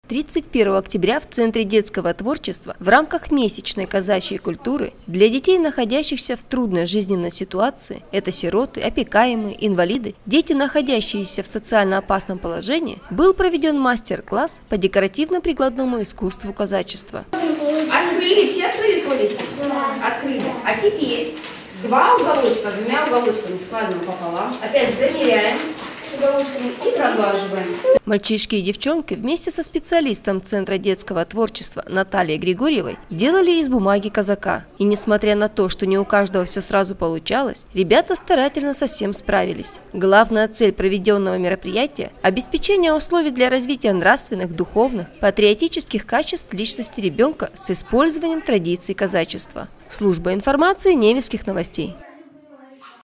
31 октября в Центре детского творчества в рамках месячной казачьей культуры для детей, находящихся в трудной жизненной ситуации, это сироты, опекаемые, инвалиды, дети, находящиеся в социально опасном положении, был проведен мастер-класс по декоративно-прикладному искусству казачества. Открыли, все открыли свой листик? Открыли. А теперь два уголочка, двумя уголочками складываем пополам, опять замеряем уголочками и проглаживаем. Мальчишки и девчонки вместе со специалистом Центра детского творчества Натальей Григорьевой делали из бумаги казака. И несмотря на то, что не у каждого все сразу получалось, ребята старательно со всем справились. Главная цель проведенного мероприятия – обеспечение условий для развития нравственных, духовных, патриотических качеств личности ребенка с использованием традиций казачества. Служба информации Невельских новостей.